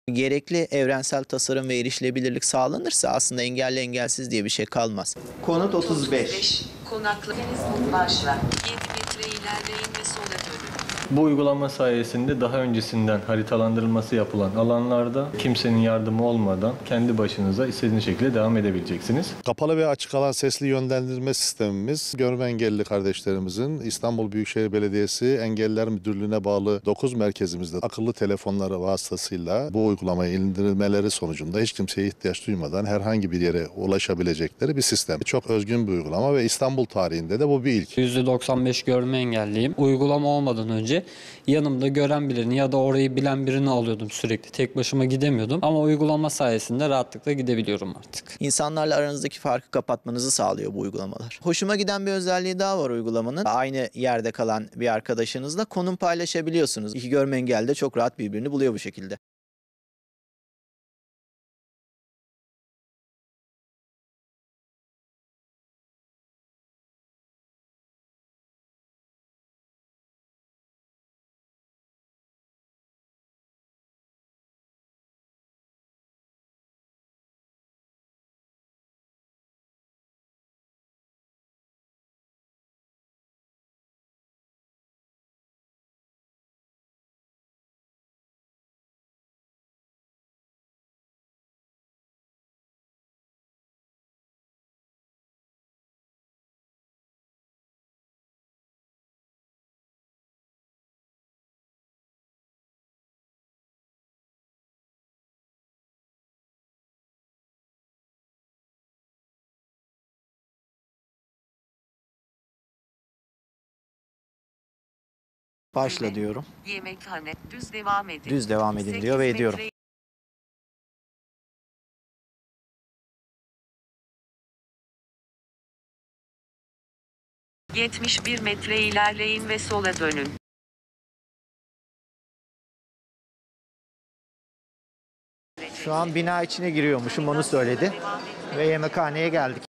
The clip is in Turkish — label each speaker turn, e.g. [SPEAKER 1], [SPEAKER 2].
[SPEAKER 1] Gerekli evrensel tasarım ve erişilebilirlik sağlanırsa aslında engelli engelsiz diye bir şey kalmaz. Konut 35.
[SPEAKER 2] Konaklı Deniz başla. 7 metre ilerleyin ve sola dönün.
[SPEAKER 3] Bu uygulama sayesinde daha öncesinden haritalandırılması yapılan alanlarda kimsenin yardımı olmadan kendi başınıza istediğiniz şekilde devam edebileceksiniz.
[SPEAKER 4] Kapalı ve açık alan sesli yönlendirme sistemimiz görme engelli kardeşlerimizin İstanbul Büyükşehir Belediyesi Engelliler Müdürlüğü'ne bağlı 9 merkezimizde akıllı telefonları vasıtasıyla bu uygulamayı indirmeleri sonucunda hiç kimseye ihtiyaç duymadan herhangi bir yere ulaşabilecekleri bir sistem. Çok özgün bir uygulama ve İstanbul tarihinde de bu bir ilk.
[SPEAKER 5] %95 görme engelliyim. Uygulama olmadan önce yanımda gören birini ya da orayı bilen birini alıyordum sürekli. Tek başıma gidemiyordum ama uygulama sayesinde rahatlıkla gidebiliyorum artık.
[SPEAKER 1] İnsanlarla aranızdaki farkı kapatmanızı sağlıyor bu uygulamalar. Hoşuma giden bir özelliği daha var uygulamanın. Aynı yerde kalan bir arkadaşınızla konum paylaşabiliyorsunuz. İki görme engelli de çok rahat birbirini buluyor bu şekilde. Başla diyorum.
[SPEAKER 2] Yemekhane. Düz devam edin.
[SPEAKER 1] Düz devam edin diyor ve
[SPEAKER 2] 8
[SPEAKER 1] ediyorum.
[SPEAKER 2] metre 71 metre ilerleyin ve sola dönün.
[SPEAKER 1] Şu an bina içine giriyormuşum, onu söyledi. Ve yemekhaneye geldik.